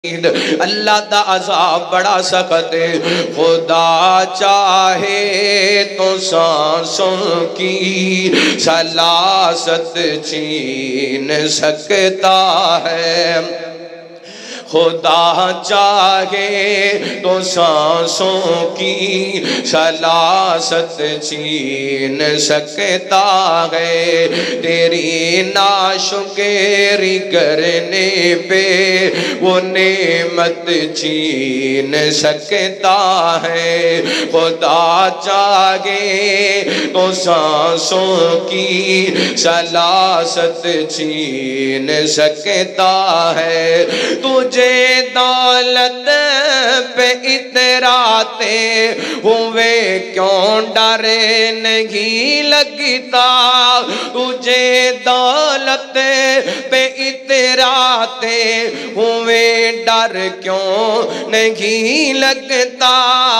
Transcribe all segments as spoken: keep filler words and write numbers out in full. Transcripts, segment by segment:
اللہ دا عذاب بڑا سخت ہے۔ خدا چاہے تو سانسوں کی سلاست چھین سکتا ہے، خدا چاہے تو سانسوں کی سلاست چھین سکتا ہے، تیری ناشکری کرنے پہ وہ نعمت چھین سکتا ہے، خدا چاہے تو سانسوں کی سلاست چھین سکتا ہے، تجھے دولت پہ اتراتے ہوئے کیوں ڈر نہیں لگتا، تجھے دولت پہ اتراتے ہوئے ڈر کیوں نہیں لگتا،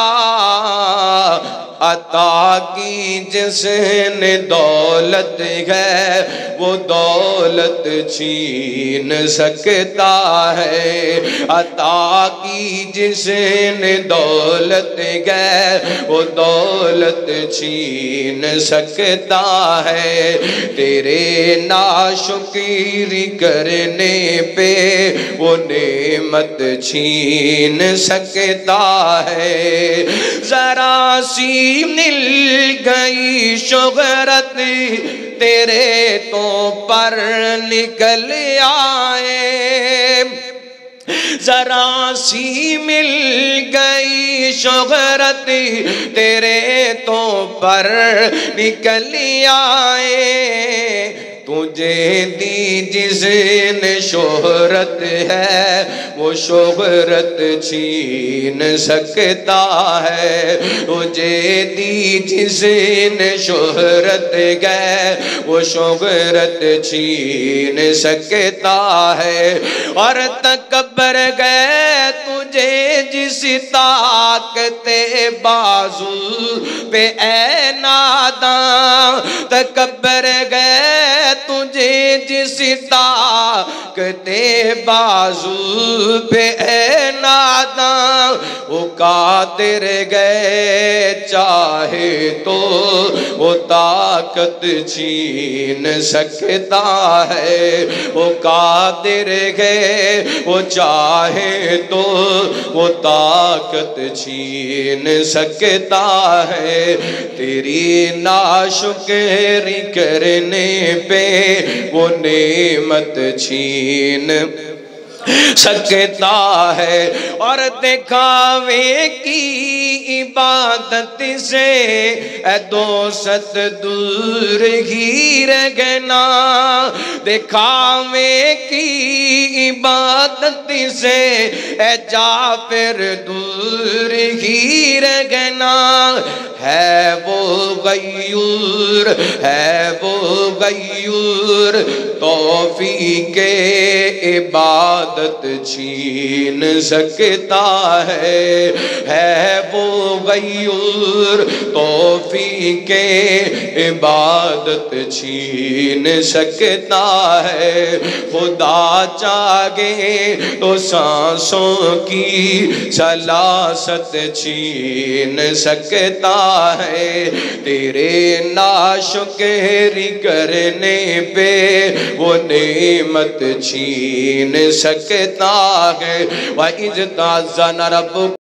عطا کی جس نے دولت ہے وہ دولت چھین سکتا ہے، عطا کی جس نے دولت ہے وہ دولت چھین سکتا ہے، تیرے ناشکری کرنے پہ وہ نعمت چھین سکتا ہے، ذرا سی مل گئی شہرت تیرے تو پر نکل آئے، ذرا سی مل گئی شہرت تیرے تو پر نکل آئے، تجھے دی جس نے شہرت ہے وہ شہرت چھین سکتا ہے، تجھے دی جس نے شہرت ہے وہ شہرت چھین سکتا ہے، اور تکبر گئے تجھے جس طاقت بازو پہ اے ناداں، تکبر گئے تجھے جس طاقت بازو پہ اے ناداں، وہ قادر گئے چاہے تو وہ طاقت چھین سکتا ہے، وہ قادر گئے وہ چاہے تو وہ طاقت چھین سکتا ہے، تیری ناشکری کرنے پہ وہ نعمت چھین سکتا ہے، اور دکھاوے کی عبادت سے اے دوست دور ہی رہنا، دکھاوے کی عبادت سے اے جعفر دور ہی رہنا، ہے وہ غیور ہے وہ غیور توفیق عبادت چھین سکتا ہے، ہے وہ غیور توفیق عبادت چھین سکتا ہے، خدا چاہے تو سانسوں کی سلاست چھین سکتا ہے، تیرے ناشکری کرنے پہ وہ نعمت چھین سکتا ہے، وَإِذْ تَأَذَّنَ رَبُّكَ